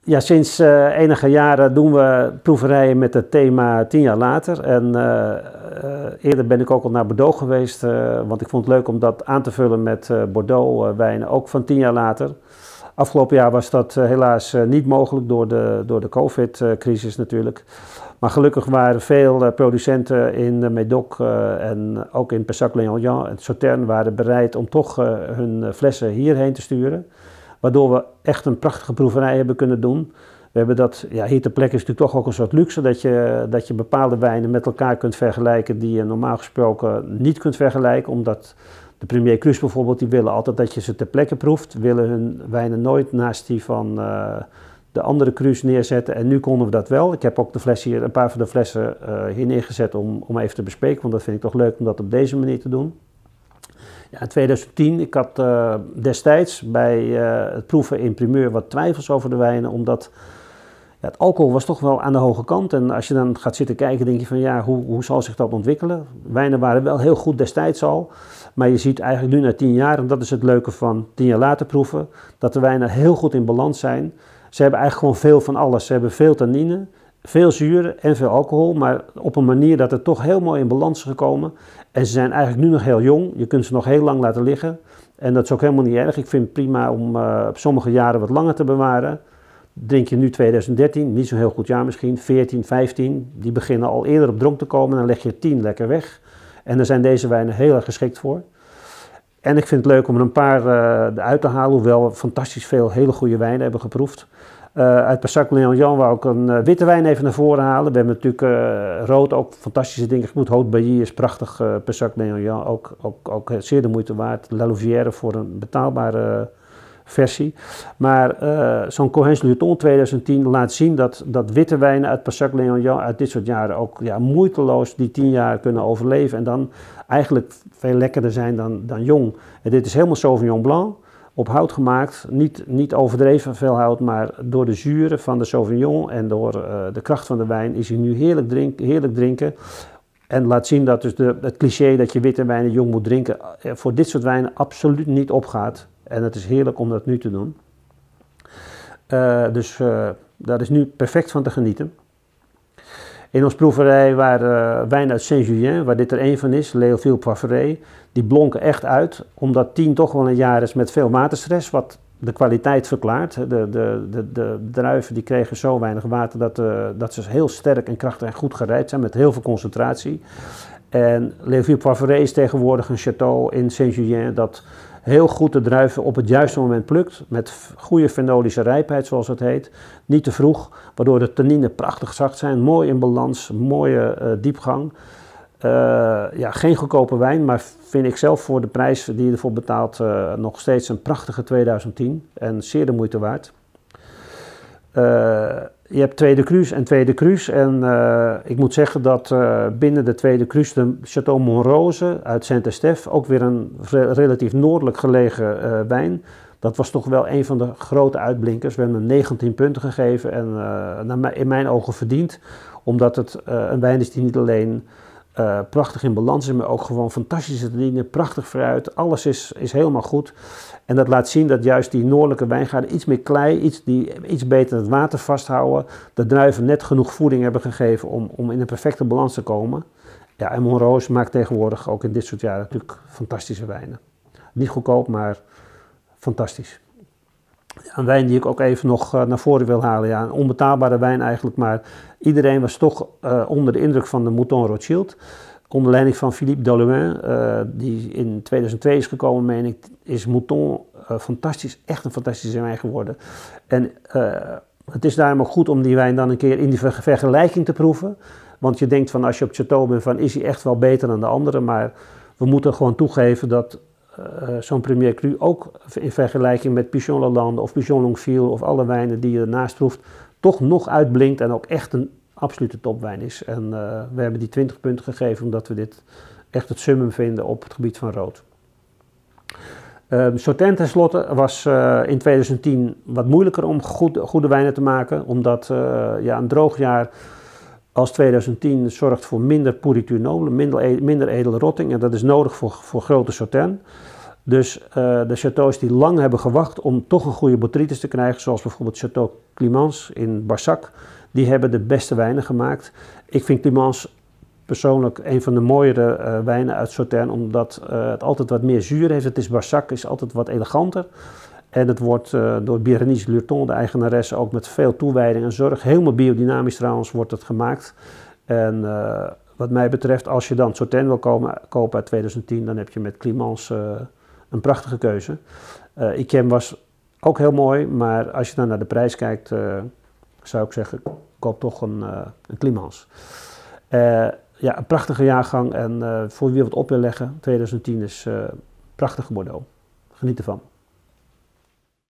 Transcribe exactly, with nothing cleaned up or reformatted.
Ja, sinds uh, enige jaren doen we proeverijen met het thema tien jaar later. En uh, uh, eerder ben ik ook al naar Bordeaux geweest, uh, want ik vond het leuk om dat aan te vullen met uh, Bordeaux uh, wijnen, ook van tien jaar later. Afgelopen jaar was dat uh, helaas uh, niet mogelijk door de, door de COVID-crisis natuurlijk. Maar gelukkig waren veel uh, producenten in uh, Médoc uh, en ook in Pessac-Léognan en Sauternes waren bereid om toch uh, hun uh, flessen hierheen te sturen. Waardoor we echt een prachtige proeverij hebben kunnen doen. We hebben dat, ja, hier ter plekke is natuurlijk toch ook een soort luxe dat je, dat je bepaalde wijnen met elkaar kunt vergelijken die je normaal gesproken niet kunt vergelijken. Omdat de Premier Crus bijvoorbeeld, die willen altijd dat je ze ter plekke proeft. Willen hun wijnen nooit naast die van uh, de andere Crus neerzetten. En nu konden we dat wel. Ik heb ook de fles hier, een paar van de flessen uh, hier neergezet om, om even te bespreken. Want dat vind ik toch leuk om dat op deze manier te doen. Ja, in tweeduizend tien, ik had uh, destijds bij uh, het proeven in primeur wat twijfels over de wijnen, omdat ja, het alcohol was toch wel aan de hoge kant. En als je dan gaat zitten kijken, denk je van ja, hoe, hoe zal zich dat ontwikkelen? Wijnen waren wel heel goed destijds al, maar je ziet eigenlijk nu na tien jaar, en dat is het leuke van tien jaar later proeven, dat de wijnen heel goed in balans zijn. Ze hebben eigenlijk gewoon veel van alles. Ze hebben veel tannine, veel zuur en veel alcohol, maar op een manier dat het toch heel mooi in balans is gekomen. En ze zijn eigenlijk nu nog heel jong. Je kunt ze nog heel lang laten liggen. En dat is ook helemaal niet erg. Ik vind het prima om uh, op sommige jaren wat langer te bewaren. Drink je nu tweeduizend dertien, niet zo'n heel goed jaar misschien, veertien, vijftien. Die beginnen al eerder op dronk te komen en dan leg je tien lekker weg. En daar zijn deze wijnen heel erg geschikt voor. En ik vind het leuk om er een paar uh, uit te halen, hoewel we fantastisch veel hele goede wijnen hebben geproefd. Uh, uit Pessac-Léognan wou ik een uh, witte wijn even naar voren halen. We hebben natuurlijk uh, rood ook fantastische dingen geproefd. Haut-Bailly is prachtig, uh, Pessac-Léognan ook, ook, ook zeer de moeite waard. La Louvière voor een betaalbare uh, versie. Maar uh, zo'n Cohens-Lurton tweeduizend tien laat zien dat, dat witte wijnen uit Pessac-Léognan uit dit soort jaren ook ja, moeiteloos die tien jaar kunnen overleven. En dan eigenlijk veel lekkerder zijn dan, dan jong. En dit is helemaal Sauvignon Blanc. Op hout gemaakt, niet, niet overdreven veel hout, maar door de zuren van de Sauvignon en door uh, de kracht van de wijn is hij nu heerlijk, drink, heerlijk drinken. En laat zien dat dus de, het cliché dat je witte wijnen jong moet drinken, uh, voor dit soort wijnen absoluut niet opgaat. En het is heerlijk om dat nu te doen. Uh, dus uh, daar is nu perfect van te genieten. In ons proeverij waren uh, wijnen uit Saint-Julien, waar dit er één van is, Léoville Poivret. Die blonken echt uit, omdat tien toch wel een jaar is met veel waterstress, wat de kwaliteit verklaart. De, de, de, de druiven die kregen zo weinig water dat, uh, dat ze heel sterk en krachtig en goed gerijpt zijn, met heel veel concentratie. En Léoville Poivret is tegenwoordig een château in Saint-Julien dat heel goed de druiven op het juiste moment plukt, met goede fenolische rijpheid zoals het heet. Niet te vroeg, waardoor de tanninen prachtig zacht zijn, mooi in balans, mooie uh, diepgang. Uh, ja, geen goedkope wijn, maar vind ik zelf voor de prijs die je ervoor betaalt uh, nog steeds een prachtige tweeduizend tien en zeer de moeite waard. Uh, je hebt tweede Crus en tweede Crus en uh, ik moet zeggen dat uh, binnen de tweede Crus de Château Montrose uit Saint-Estèphe, ook weer een re relatief noordelijk gelegen uh, wijn. Dat was toch wel een van de grote uitblinkers. We hebben hem negentien punten gegeven en uh, in mijn ogen verdiend, omdat het uh, een wijn is die niet alleen Uh, prachtig in balans is, maar ook gewoon fantastische tannine, prachtig fruit, alles is, is helemaal goed. En dat laat zien dat juist die noordelijke wijngaarden iets meer klei, iets, die, iets beter het water vasthouden, de druiven net genoeg voeding hebben gegeven om, om in een perfecte balans te komen. Ja, en Montrose maakt tegenwoordig ook in dit soort jaren natuurlijk fantastische wijnen. Niet goedkoop, maar fantastisch. Ja, een wijn die ik ook even nog uh, naar voren wil halen, ja, een onbetaalbare wijn eigenlijk, maar iedereen was toch uh, onder de indruk van de Mouton Rothschild. Onder leiding van Philippe Dolouin, uh, die in tweeduizend twee is gekomen, meen ik, is Mouton uh, fantastisch, echt een fantastische wijn geworden. En uh, het is daarom ook goed om die wijn dan een keer in die ver vergelijking te proeven. Want je denkt van als je op Château bent van is hij echt wel beter dan de andere, maar we moeten gewoon toegeven dat Uh, zo'n Premier Cru ook in vergelijking met Pichon Lalande of Pichon Longueville of alle wijnen die je ernaast proeft, toch nog uitblinkt en ook echt een absolute topwijn is. En uh, we hebben die twintig punten gegeven omdat we dit echt het summum vinden op het gebied van rood. Uh, Sauternes tenslotte was uh, in tweeduizend tien wat moeilijker om goed, goede wijnen te maken, omdat uh, ja, een droog jaar als tweeduizend tien zorgt voor minder pourriture noble, minder, minder edele rotting en dat is nodig voor, voor grote Sauternes. Dus uh, de châteaus die lang hebben gewacht om toch een goede botrytis te krijgen, zoals bijvoorbeeld Château Climence in Barsac, die hebben de beste wijnen gemaakt. Ik vind Climence persoonlijk een van de mooiere uh, wijnen uit Sauternes, omdat uh, het altijd wat meer zuur heeft. Het is Barsac, is altijd wat eleganter. En het wordt uh, door Bérénice Lurton, de eigenaresse, ook met veel toewijding en zorg, helemaal biodynamisch trouwens, wordt het gemaakt. En uh, wat mij betreft, als je dan Sauternes wil komen, kopen uit tweeduizend tien, dan heb je met Climence uh, een prachtige keuze. Uh, Yquem was ook heel mooi, maar als je dan naar de prijs kijkt, uh, zou ik zeggen, koop toch een, uh, een Climence. Uh, ja, een prachtige jaargang en uh, voor wie wat op wil leggen, tweeduizend tien is uh, prachtige Bordeaux. Geniet ervan.